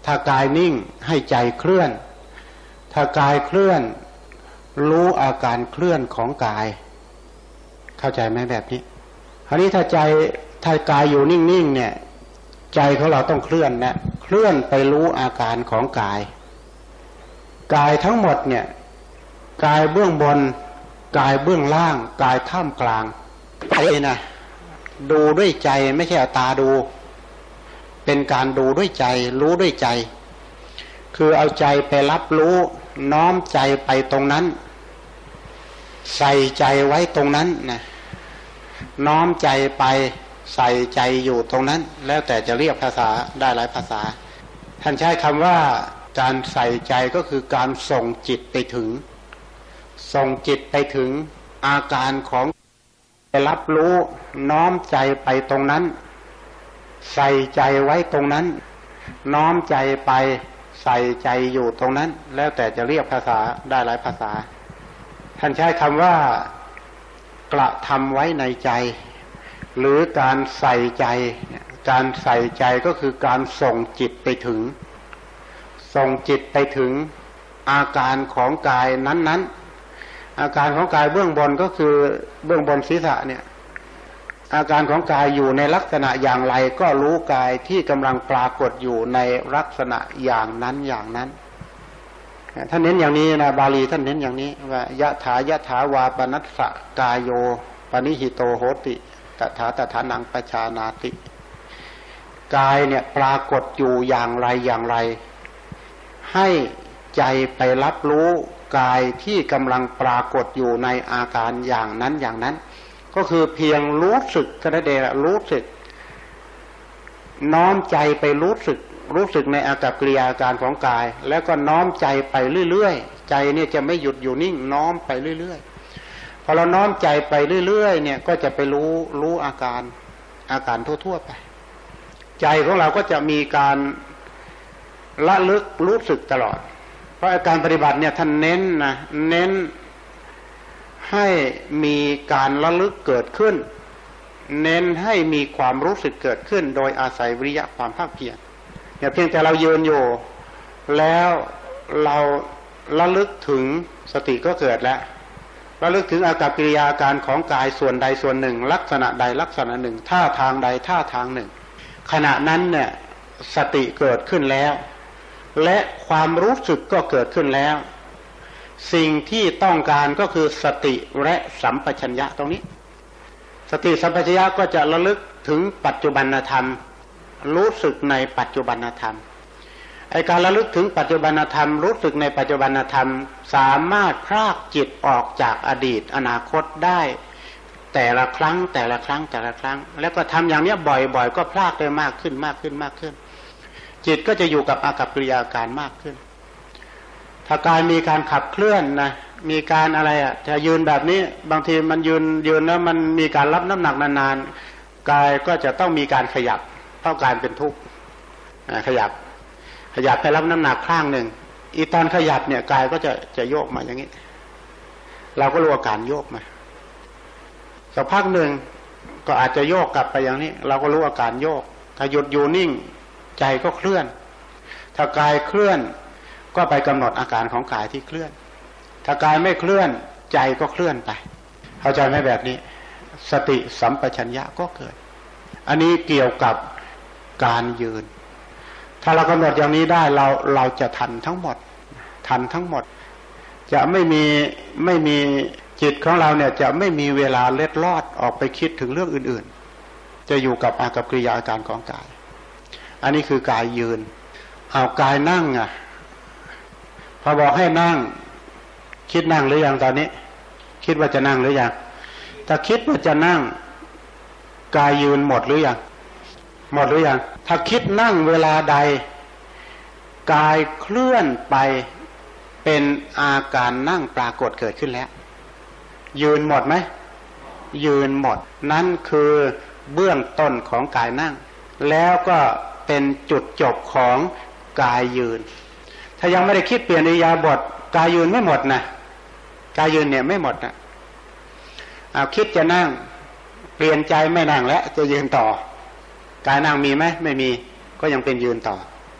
ถ้ากายนิ่งให้ใจเคลื่อนถ้ากายเคลื่อนรู้อาการเคลื่อนของกายเข้าใจไหมแบบนี้คราวนี้ถ้าใจถ้ากายอยู่นิ่งๆเนี่ยใจของเราต้องเคลื่อนนะเคลื่อนไปรู้อาการของกายกายทั้งหมดเนี่ยกายเบื้องบนกายเบื้องล่างกายท่ามกลางไอ้นะดูด้วยใจไม่ใช่เอาตาดูเป็นการดูด้วยใจรู้ด้วยใจคือเอาใจไปรับรู้น้อมใจไปตรงนั้นใส่ใจไว้ตรงนั้นนะน้อมใจไปใส่ใจอยู่ตรงนั้นแล้วแต่จะเรียกภาษาได้หลายภาษาท่านใช้คำว่าการใส่ใจก็คือการส่งจิตไปถึงส่งจิตไปถึงอาการของไปรับรู้น้อมใจไปตรงนั้นใส่ใจไว้ตรงนั้นน้อมใจไปใส่ใจอยู่ตรงนั้นแล้วแต่จะเรียกภาษาได้หลายภาษาท่านใช้คำว่ากระทำไว้ในใจหรือการใส่ใจการใส่ใจก็คือการส่งจิตไปถึงส่งจิตไปถึงอาการของกายนั้นๆอาการของกายเบื้องบนก็คือเบื้องบนศีรษะเนี่ยอาการของกายอยู่ในลักษณะอย่างไรก็รู้กายที่กำลังปรากฏอยู่ในลักษณะอย่างนั้นอย่างนั้นท่านเน้นอย่างนี้นะบาลีท่านเน้นอย่างนี้ว่ายะถายะถาวาปนัสสะกายโยปนิหิโตโหติตถาตถานังปชานาติกายเนี่ยปรากฏอยู่อย่างไรอย่างไรให้ใจไปรับรู้กายที่กำลังปรากฏอยู่ในอาการอย่างนั้นอย่างนั้นก็คือเพียงรู้สึกก็ได้เดะรู้สึกน้อมใจไปรู้สึกรู้สึกในอากับกิริยาการของกายแล้วก็น้อมใจไปเรื่อยๆใจเนี่ยจะไม่หยุดอยู่นิ่งน้อมไปเรื่อยๆพอเราน้อมใจไปเรื่อยๆเนี่ยก็จะไปรู้รู้อาการอาการทั่วๆไปใจของเราก็จะมีการละลึกรู้สึกตลอดเพราะการปฏิบัติเนี่ยท่านเน้นนะเน้นให้มีการระลึกเกิดขึ้นเน้นให้มีความรู้สึกเกิดขึ้นโดยอาศัยวิริยะความภาคเพียรเนี่ยเพียงแต่เรายืนอยู่แล้วเราระลึกถึงสติก็เกิดแล้วระลึกถึงอากับกิริยาการของกายส่วนใดส่วนหนึ่งลักษณะใดลักษณะหนึ่งท่าทางใดท่าทางหนึ่งขณะนั้นเนี่ยสติเกิดขึ้นแล้วและความรู้สึกก็เกิดขึ้นแล้วสิ่งที่ต้องการก็คือสติและสัมปชัญญะตรงนี้สติสัมปชัญญะก็จะระลึกถึงปัจจุบันธรรมรู้สึกในปัจจุบันธรรมไอ้การระลึกถึงปัจจุบันธรรมรู้สึกในปัจจุบันธรรมสามารถพรากจิตออกจากอดีตอนาคตได้แต่ละครั้งแต่ละครั้งแต่ละครั้งแล้วก็ทำอย่างนี้บ่อยๆก็พรากได้มากขึ้นมากขึ้นมากขึ้นจิตก็จะอยู่กับอากัปกิริยาการมากขึ้นถ้ากายมีการขับเคลื่อนนะมีการอะไรอ่ะถ้ายืนแบบนี้บางทีมันยืนยืนแล้วมันมีการรับน้ำหนักนานๆกายก็จะต้องมีการขยับเพราะกายเป็นทุกข์ขยับขยับให้รับน้ำหนักข้างหนึ่งอีตอนขยับเนี่ยกายก็จะจะโยกมาอย่างนี้เราก็รู้อาการโยกมาสักพักหนึ่งก็อาจจะโยกกลับไปอย่างนี้เราก็รู้อาการโยกถ้าหยุดอยู่นิ่งใจก็เคลื่อนถ้ากายเคลื่อนก็ไปกำหนดอาการของกายที่เคลื่อนถ้ากายไม่เคลื่อนใจก็เคลื่อนไปเข้าใจไหมแบบนี้สติสัมปชัญญะก็เกิดอันนี้เกี่ยวกับการยืนถ้าเรากำหนดอย่างนี้ได้เราเราจะทันทั้งหมดทันทั้งหมดจะไม่มีไม่มีจิตของเราเนี่ยจะไม่มีเวลาเล็ดลอดออกไปคิดถึงเรื่องอื่นๆจะอยู่กับอากับกิริยาอาการของกายอันนี้คือกายยืนเอากายนั่งอ่ะพอบอกให้นั่งคิดนั่งหรือยังตอนนี้คิดว่าจะนั่งหรือยังถ้าคิดว่าจะนั่งกายยืนหมดหรือยังหมดหรือยังถ้าคิดนั่งเวลาใดกายเคลื่อนไปเป็นอาการนั่งปรากฏเกิดขึ้นแล้วยืนหมดไหมยืนหมดนั่นคือเบื้องต้นของกายนั่งแล้วก็เป็นจุดจบของกายยืนถ้ายังไม่ได้คิดเปลี่ยนอิริยาบถกายยืนไม่หมดนะกายยืนเนี่ยไม่หมดนะเอาคิดจะนั่งเปลี่ยนใจไม่นั่งแล้วจะยืนต่อกายนั่งมีไหมไม่มีก็ยังเป็นยืนต่อ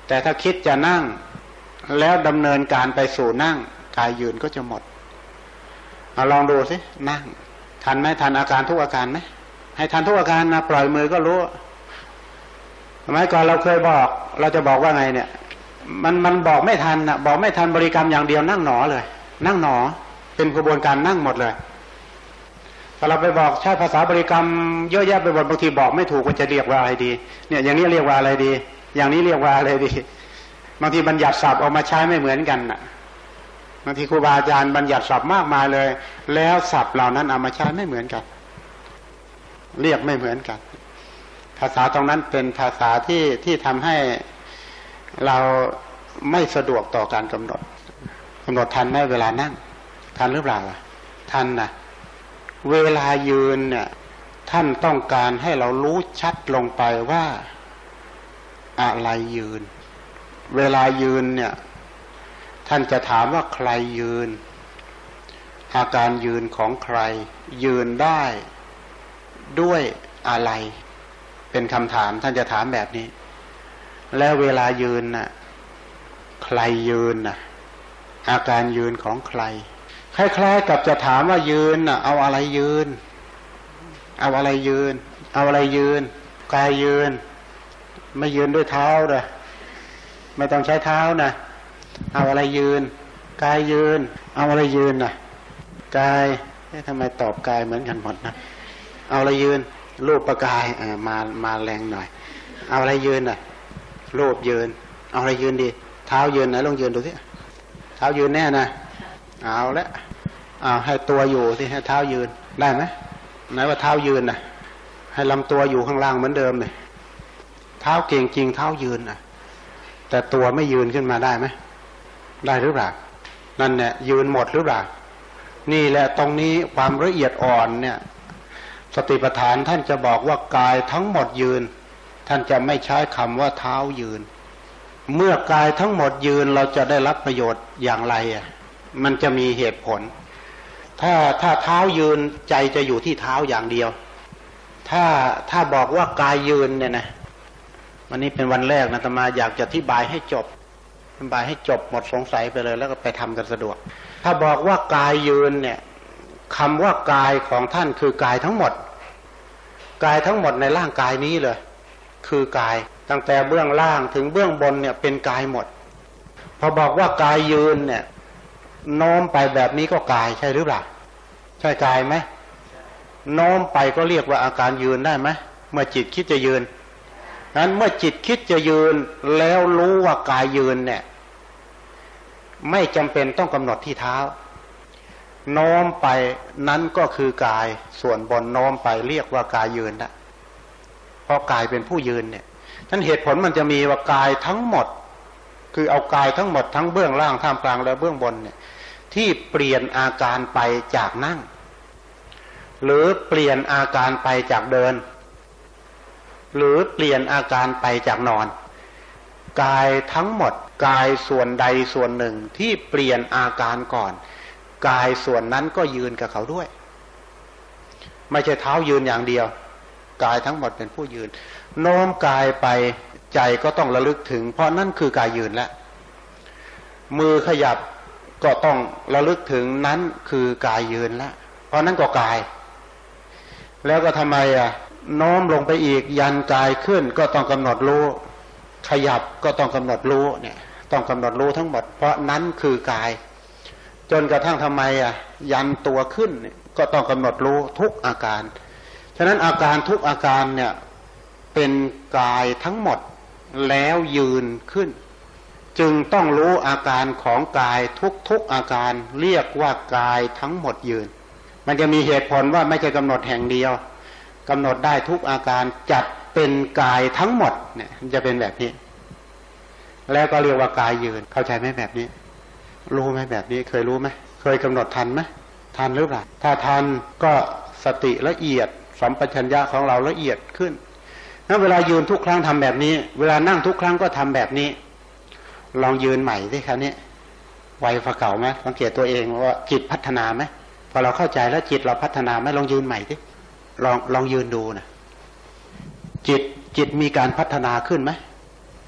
แต่ถ้าคิดจะนั่งแล้วดำเนินการไปสู่นั่งกายยืนก็จะหมดเอาลองดูสินั่งทันไหมทันอาการทุกอาการไหมให้ทันทุกอาการนะปล่อยมือก็รู้สมัยก่อนเราเคยบอกเราจะบอกว่าไงเนี่ยมันมันบอกไม่ทันนะบอกไม่ทันบริกรรมอย่างเดียวนั่งหนอเลยนั่งหนอเป็นกระบวนการนั่งหมดเลยพอเราไปบอกใช้ภาษาบริกรรมเยอะแยะไปหมดบางทีบอกไม่ถูกว่าจะเรียกว่าอะไรดีเนี่ยอย่างนี้เรียกว่าอะไรดีอย่างนี้เรียกว่าอะไรดีบางทีบัญญัติศัพท์ออกมาใช้ไม่เหมือนกันน่ะบางทีครูบาอาจารย์บัญญัติศัพท์มากมายเลยแล้วศัพท์เหล่านั้นเอามาใช้ไม่เหมือนกันเรียกไม่เหมือนกันภาษาตรงนั้นเป็นภาษาที่ที่ทำให้เราไม่สะดวกต่อการกำหนดกำหนดทันไหมเวลานั่งทันหรือเปล่าทันนะเวลายืนเนี่ยท่านต้องการให้เรารู้ชัดลงไปว่าอะไรยืนเวลายืนเนี่ยท่านจะถามว่าใครยืนอาการยืนของใครยืนได้ด้วยอะไรเป็นคำถามท่านจะถามแบบนี้แล้วเวลายืนน่ะใครยืนน่ะอาการยืนของใครคล้ายๆกับจะถามว่ายืนน่ะเอาอะไรยืนเอาอะไรยืนเอาอะไรยืนกายยืนไม่ยืนด้วยเท้าเลยไม่ต้องใช้เท้านะเอาอะไรยืนกายยืนเอาอะไรยืนน่ะกายเอ๊ะทำไมตอบกายเหมือนกันหมดนะเอาอะไรยืนรูปประกายอ่ามามาแรงหน่อยเอาอะไรยืนน่ะรูปยืนเอาอะไรยืนดีเท้ายืนไหนลองยืนดูสิเท้ายืนแน่นะเอาละเอาให้ตัวอยู่สิให้เท้ายืนได้ไหมไหนว่าเท้ายืนน่ะให้ลำตัวอยู่ข้างล่างเหมือนเดิมเลยเท้าเก่งจริงเท้ายืนน่ะแต่ตัวไม่ยืนขึ้นมาได้ไหมได้หรือเปล่านั่นเนี่ยยืนหมดหรือเปล่านี่แหละตรงนี้ความละเอียดอ่อนเนี่ยสติปัฏฐานท่านจะบอกว่ากายทั้งหมดยืนท่านจะไม่ใช้คำว่าเท้ายืนเมื่อกายทั้งหมดยืนเราจะได้รับประโยชน์อย่างไรอ่ะมันจะมีเหตุผลถ้าถ้าเท้ายืนใจจะอยู่ที่เท้าอย่างเดียวถ้าถ้าบอกว่ากายยืนเนี่ยนะวันนี้เป็นวันแรกนะอาตมาอยากจะอธิบายให้จบอธิบายให้จบหมดสงสัยไปเลยแล้วก็ไปทำกันสะดวกถ้าบอกว่ากายยืนเนี่ยคำว่ากายของท่านคือกายทั้งหมดกายทั้งหมดในร่างกายนี้เลยคือกายตั้งแต่เบื้องล่างถึงเบื้องบนเนี่ยเป็นกายหมดพอบอกว่ากายยืนเนี่ยโน้มไปแบบนี้ก็กายใช่หรือเปล่าใช่กายไหมโน้มไปก็เรียกว่าอาการยืนได้ไหมเมื่อจิตคิดจะยืนนั้นเมื่อจิตคิดจะยืนแล้วรู้ว่ากายยืนเนี่ยไม่จำเป็นต้องกำหนดที่เท้าโน้มไปนั้นก็คือกายส่วนบนโน้มไปเรียกว่ากายยืนนะเพราะกายเป็นผู้ยืนเนี่ยนั้นเหตุผลมันจะมีว่ากายทั้งหมดคือเอากายทั้งหมดทั้งเบื้องล่างท่ามกลางและเบื้องบนเนี่ยที่เปลี่ยนอาการไปจากนั่งหรือเปลี่ยนอาการไปจากเดินหรือเปลี่ยนอาการไปจากนอนกายทั้งหมดกายส่วนใดส่วนหนึ่งที่เปลี่ยนอาการก่อนกายส่วนนั้นก็ยืนกับเขาด้วยไม่ใช่เท้ายืนอย่างเดียวกายทั้งหมดเป็นผู้ยืนโน้มกายไปใจก็ต้องระลึกถึงเพราะนั่นคือกายยืนแล้วมือขยับก็ต้องระลึกถึงนั้นคือกายยืนแล้วเพราะนั่นก็กายแล้วก็ทำไมอ่ะโน้มลงไปอีกยันกายขึ้นก็ต้องกำหนดรู้ขยับก็ต้องกำหนดรู้เนี่ยต้องกำหนดรู้ทั้งหมดเพราะนั้นคือกายจนกระทั่งทำไมอ่ะยันตัวขึ้นก็ต้องกำหนดรู้ทุกอาการฉะนั้นอาการทุกอาการเนี่ยเป็นกายทั้งหมดแล้วยืนขึ้นจึงต้องรู้อาการของกายทุกๆอาการเรียกว่ากายทั้งหมดยืนมันจะมีเหตุผลว่าไม่ใช่กำหนดแห่งเดียวกำหนดได้ทุกอาการจัดเป็นกายทั้งหมดเนี่ยจะเป็นแบบนี้แล้วก็เรียกว่ากายยืนเข้าใจไหมแบบนี้รู้ไหมแบบนี้เคยรู้ไหมเคยกำหนดทันไหมทันหรือเปล่าถ้าทันก็สติละเอียดสัมปชัญญะของเราละเอียดขึ้นถ้าเวลายืนทุกครั้งทำแบบนี้เวลานั่งทุกครั้งก็ทำแบบนี้ลองยืนใหม่สิครับเนี่ยไวฝ่าเก่าไหมสังเกตตัวเองว่าจิตพัฒนาไหมพอเราเข้าใจแล้วจิตเราพัฒนาไหมลองยืนใหม่สิลองลองยืนดูนะจิตจิตมีการพัฒนาขึ้นไหม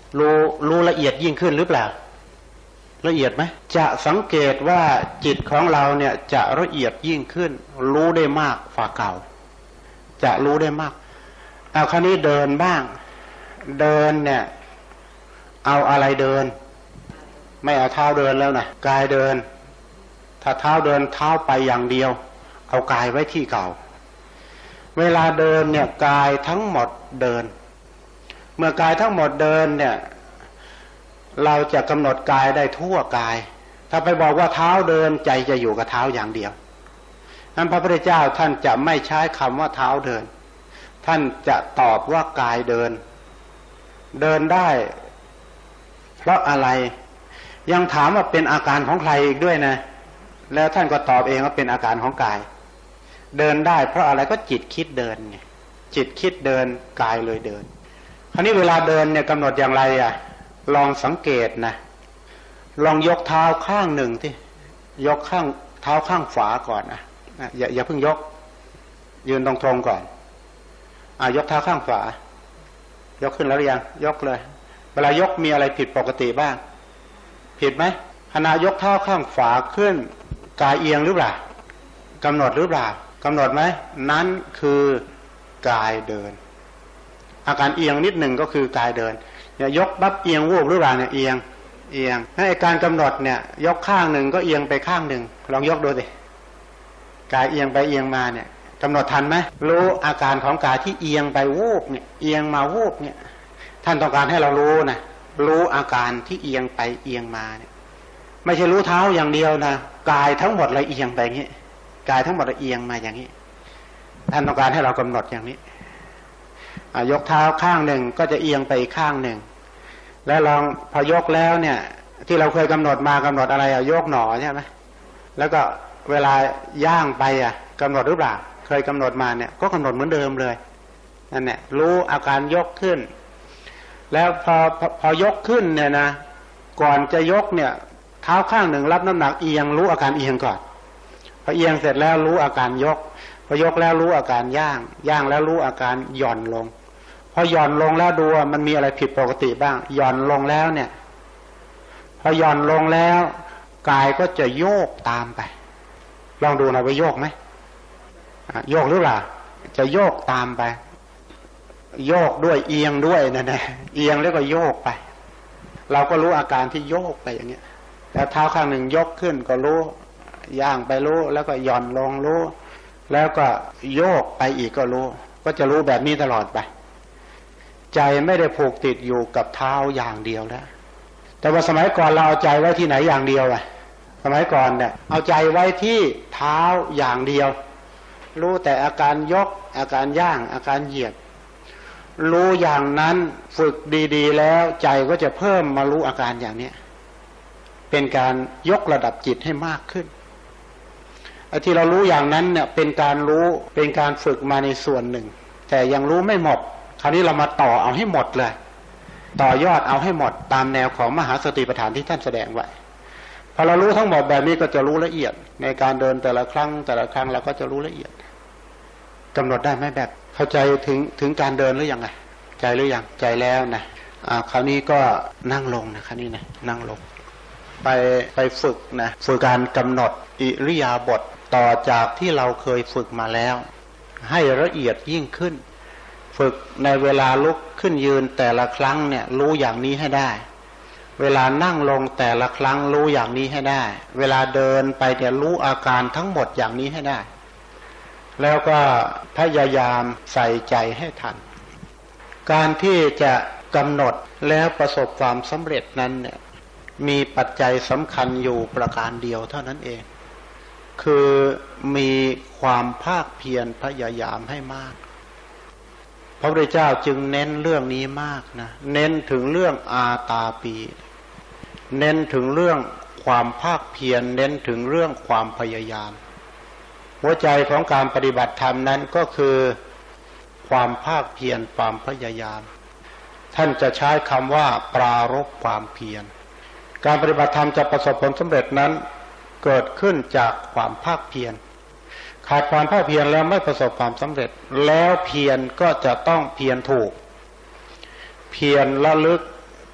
รู้รู้ละเอียดยิ่งขึ้นหรือเปล่าละเอียดไหมจะสังเกตว่าจิตของเราเนี่ยจะละเอียดยิ่งขึ้นรู้ได้มากกว่าเก่าจะรู้ได้มากเอาคราวนี้เดินบ้างเดินเนี่ยเอาอะไรเดินไม่เอาเท้าเดินแล้วนะกายเดินถ้าเท้าเดินเท้าไปอย่างเดียวเอากายไว้ที่เก่าเวลาเดินเนี่ยกายทั้งหมดเดินเมื่อกายทั้งหมดเดินเนี่ยเราจะกำหนดกายได้ทั่วกายถ้าไปบอกว่าเท้าเดินใจจะอยู่กับเท้าอย่างเดียวนั้นพระพุทธเจ้าท่านจะไม่ใช้คำว่าเท้าเดินท่านจะตอบว่ากายเดินเดินได้เพราะอะไรยังถามว่าเป็นอาการของใครอีกด้วยนะแล้วท่านก็ตอบเองว่าเป็นอาการของกายเดินได้เพราะอะไรก็จิตคิดเดินไงจิตคิดเดินกายเลยเดินคราวนี้เวลาเดินเนี่ยกำหนดอย่างไรอ่ะลองสังเกตนะลองยกเท้าข้างหนึ่งที่ยกข้างเท้าข้างฝาก่อนนะอย่าอย่าเพิ่งยกยืนตรงๆก่อนอ่ะยกเท้าข้างฝายกขึ้นแล้วหรือยังยกเลยเวลายกมีอะไรผิดปกติบ้างผิดไหมขณะยกเท้าข้างฝาขึ้นกายเอียงหรือเปล่ากำหนดหรือเปล่ากำหนดไหมนั้นคือกายเดินอาการเอียงนิดหนึ่งก็คือกายเดินเนี่ยยกบับเอียงวูบหรือเปล่าเนี่ยเอียงเอียงให้การกำหนดเนี่ยยกข้างหนึ่งก็เอียงไปข้างหนึ่งลองยกดูสิกายเอียงไปเอียงมาเนี่ยกำหนดทันไหมรู้อาการของกายที่เอียงไปวูบเนี่ยเอียงมาวูบเนี่ยท่านต้องการให้เรารู้นะรู้อาการที่เอียงไปเอียงมาเนี่ยไม่ใช่รู้เท้าอย่างเดียวนะกายทั้งหมดเลยเอียงไปอย่างนี้กายทั้งหมดเลยเอียงมาอย่างนี้ท่านต้องการให้เรากำหนดอย่างนี้ยกเท้าข้างหนึ่งก็จะเอียงไปอีกข้างหนึ่งแล้วลองพอยกแล้วเนี่ยที่เราเคยกำหนดมากำหนดอะไรอะยกหนอใช่ไหมแล้วก็เวลาย่างไปอะกำหนดหรือเปล่าเคยกำหนดมาเนี่ยก็กำหนดเหมือนเดิมเลยนั่นแหละรู้อาการยกขึ้นแล้วพอพอพอยกขึ้นเนี่ยนะก่อนจะยกเนี่ยเท้าข้างหนึ่งรับน้ำหนักเอียงรู้อาการเอียงก่อนพอเอียงเสร็จแล้วรู้อาการยกพอยกแล้วรู้อาการย่างย่างแล้วรู้อาการหย่อนลงพอหย่อนลงแล้วดูว่ามันมีอะไรผิดปกติบ้างหย่อนลงแล้วเนี่ยพอหย่อนลงแล้วกายก็จะโยกตามไปลองดูนะว่าโยกไหมโยกหรือเปล่าจะโยกตามไปโยกด้วยเอียงด้วยนั่นแหละเอียงแล้วก็โยกไปเราก็รู้อาการที่โยกไปอย่างเงี้ยแล้วเท้าข้างหนึ่งยกขึ้นก็รู้ย่างไปรู้แล้วก็หย่อนลงรู้แล้วก็โยกไปอีกก็รู้ก็จะรู้แบบนี้ตลอดไปใจไม่ได้ผูกติดอยู่กับเท้าอย่างเดียวแล้วแต่ว่าสมัยก่อนเราเอาใจไว้ที่ไหนอย่างเดียวอะสมัยก่อนเนี่ยเอาใจไว้ที่เท้าอย่างเดียวรู้แต่อาการยกอาการย่างอาการเหยียดรู้อย่างนั้นฝึกดีๆแล้วใจก็จะเพิ่มมารู้อาการอย่างนี้เป็นการยกระดับจิตให้มากขึ้นไอ้ที่เรารู้อย่างนั้นเนี่ยเป็นการรู้เป็นการฝึกมาในส่วนหนึ่งแต่ยังรู้ไม่หมดคราวนี้เรามาต่อเอาให้หมดเลยต่อยอดเอาให้หมดตามแนวของมหาสติปัฏฐานที่ท่านแสดงไว้พอเรารู้ทั้งหมดแบบนี้ก็จะรู้ละเอียดในการเดินแต่ละครั้งแต่ละครั้งเราก็จะรู้ละเอียดกำหนดได้ไหมแบบเข้าใจถึงถึงการเดินหรือยังไงใจหรือยังใจแล้วนะอ่าคราวนี้ก็นั่งลงนะคราวนี้นะนั่งลงไปไปฝึกนะฝึกการกำหนดอิริยาบถต่อจากที่เราเคยฝึกมาแล้วให้ละเอียดยิ่งขึ้นฝึกในเวลาลุกขึ้นยืนแต่ละครั้งเนี่ยรู้อย่างนี้ให้ได้เวลานั่งลงแต่ละครั้งรู้อย่างนี้ให้ได้เวลาเดินไปเนี่ยรู้อาการทั้งหมดอย่างนี้ให้ได้แล้วก็พยายามใส่ใจให้ทันการที่จะกำหนดแล้วประสบความสำเร็จนั้นเนี่ยมีปัจจัยสำคัญอยู่ประการเดียวเท่านั้นเองคือมีความภาคเพียรพยายามให้มากพระพุทธเจ้าจึงเน้นเรื่องนี้มากนะเน้นถึงเรื่องอาตาปีเน้นถึงเรื่องความภาคเพียรเน้นถึงเรื่องความพยายามหัวใจของการปฏิบัติธรรมนั้นก็คือความภาคเพียรความพยายามท่านจะใช้คำว่าปรารภความเพียรการปฏิบัติธรรมจะประสบผลสำเร็จนั้นเกิดขึ้นจากความภาคเพียรขาดความภาคเพียรแล้วไม่ประสบความสำเร็จแล้วเพียรก็จะต้องเพียรถูกเพียรระลึก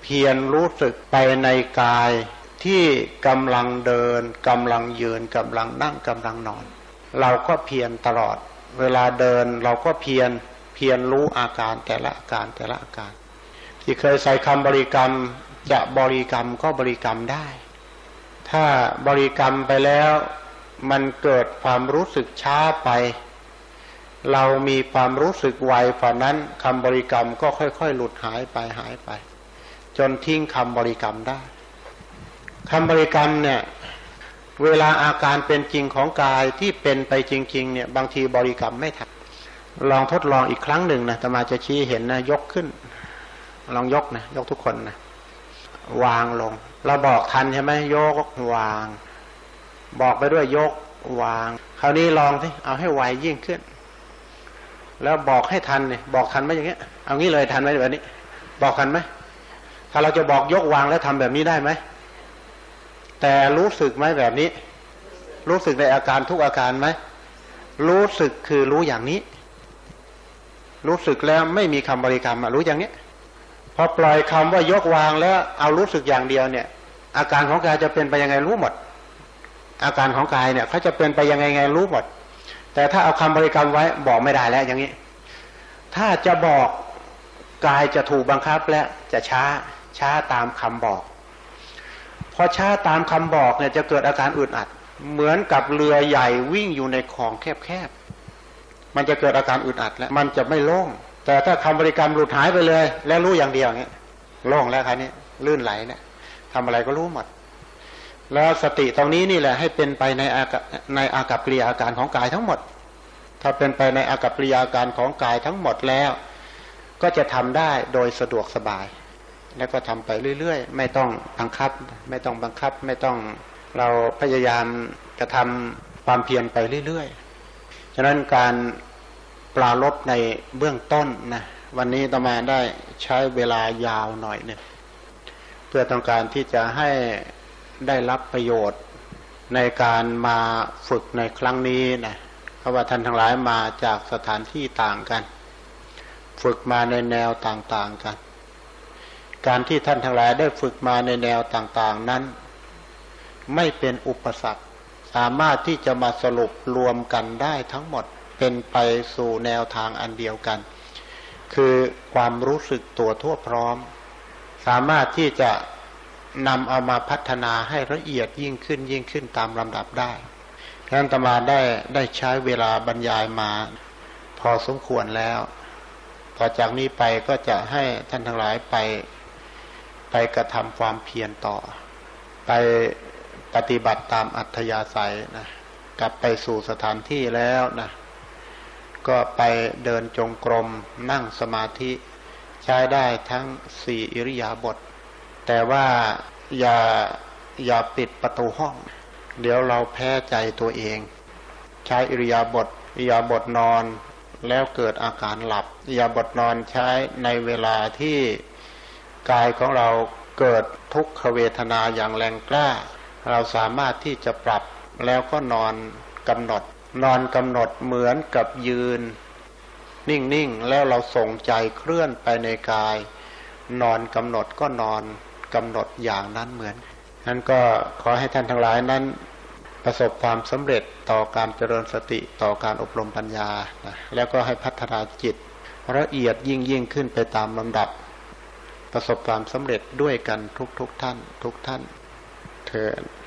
เพียรรู้สึกไปในกายที่กำลังเดินกำลังยืนกำลังนั่งกำลังนอนเราก็เพียรตลอดเวลาเดินเราก็เพียรเพียรรู้อาการแต่ละอาการแต่ละอาการที่เคยใส่คำบริกรรมจะบริกรรมก็บริกรรมได้ถ้าบริกรรมไปแล้วมันเกิดความรู้สึกช้าไปเรามีความรู้สึกไวฝ่านั้นคำบริกรรมก็ค่อยๆหลุดหายไปหายไปจนทิ้งคำบริกรรมได้คำบริกรรมเนี่ยเวลาอาการเป็นจริงของกายที่เป็นไปจริงๆเนี่ยบางทีบริกรรมไม่ทันลองทดลองอีกครั้งหนึ่งนะอาตมาจะชี้เห็นนะยกขึ้นลองยกนะยกทุกคนนะวางลงเราบอกทันใช่ไหมยกวางบอกไปด้วยยกวางคราวนี้ลองสิเอาให้ไวยิ่งขึ้นแล้วบอกให้ทันเนี่ยบอกทันไหมอย่างเงี้ยเอางี้เลยทันไหมแบบนี้บอกทันไหมถ้าเราจะบอกยกวางแล้วทำแบบนี้ได้ไหมแต่รู้สึกไหมแบบนี้รู้สึกในอาการทุกอาการไหมรู้สึกคือรู้อย่างนี้รู้สึกแล้วไม่มีคำบริกรรมรู้อย่างนี้พอปล่อยคำว่ายกวางแล้วเอารู้สึกอย่างเดียวเนี่ยอาการของกายจะเป็นไปยังไงรู้หมดอาการของกายเนี่ยเขาจะเป็นไปยังไงไงรู้หมดแต่ถ้าเอาคำบริกรรมไว้บอกไม่ได้แล้วอย่างนี้ถ้าจะบอกกายจะถูกบังคับและจะช้าช้าตามคำบอกพอช้าตามคำบอกเนี่ยจะเกิดอาการอึดอัดเหมือนกับเรือใหญ่วิ่งอยู่ในคลองแคบๆมันจะเกิดอาการอึดอัดแล้วมันจะไม่โล่งแต่ถ้าคำบริกรรมหลุดหายไปเลยแล้วรู้อย่างเดียวอย่างนี้โล่งแล้วครับนี้ลื่นไหลเนี่ยทำอะไรก็รู้หมดแล้วสติตรงนี้นี่แหละให้เป็นไปในอาการในอากัปกิริยาอาการของกายทั้งหมดถ้าเป็นไปในอากัปกิริยาอาการของกายทั้งหมดแล้วก็จะทำได้โดยสะดวกสบายแล้วก็ทำไปเรื่อยๆไม่ต้องบังคับไม่ต้องบังคับไม่ต้องเราพยายามจะทำความเพียรไปเรื่อยๆฉะนั้นการปราลบในเบื้องต้นนะวันนี้อาตมาได้ใช้เวลายาวหน่อยเนี่ยเพื่อต้องการที่จะให้ได้รับประโยชน์ในการมาฝึกในครั้งนี้นะเพราะว่าท่านทั้งหลายมาจากสถานที่ต่างกันฝึกมาในแนวต่างๆกันการที่ท่านทั้งหลายได้ฝึกมาในแนวต่างๆนั้นไม่เป็นอุปสรรคสามารถที่จะมาสรุปรวมกันได้ทั้งหมดเป็นไปสู่แนวทางอันเดียวกันคือความรู้สึกตัวทั่วพร้อมสามารถที่จะนำเอามาพัฒนาให้ละเอียดยิ่งขึ้นยิ่งขึ้นตามลำดับได้ฉะนั้นอาตมาได้ได้ใช้เวลาบรรยายมาพอสมควรแล้วต่อจากนี้ไปก็จะให้ท่านทั้งหลายไปไปกระทำความเพียรต่อไปปฏิบัติตามอัธยาศัยนะกลับไปสู่สถานที่แล้วนะก็ไปเดินจงกรมนั่งสมาธิใช้ได้ทั้งสี่อิริยาบถแต่ว่าอย่าอย่าปิดประตูห้องเดี๋ยวเราแพ้ใจตัวเองใช้อิริยาบถอิริยาบถนอนแล้วเกิดอาการหลับอิริยาบถนอนใช้ในเวลาที่กายของเราเกิดทุกขเวทนาอย่างแรงกล้าเราสามารถที่จะปรับแล้วก็นอนกำหนดนอนกำหนดเหมือนกับยืนนิ่งๆแล้วเราส่งใจเคลื่อนไปในกายนอนกำหนดก็นอนกำหนดอย่างนั้นเหมือนนั้นก็ขอให้ท่านทั้งหลายนั้นประสบความสำเร็จต่อการเจริญสติต่อการอบรมปัญญานะแล้วก็ให้พัฒนาจิตละเอียดยิ่งยิ่งขึ้นไปตามลำดับประสบความสำเร็จด้วยกันทุกๆท่านทุกท่านเถิด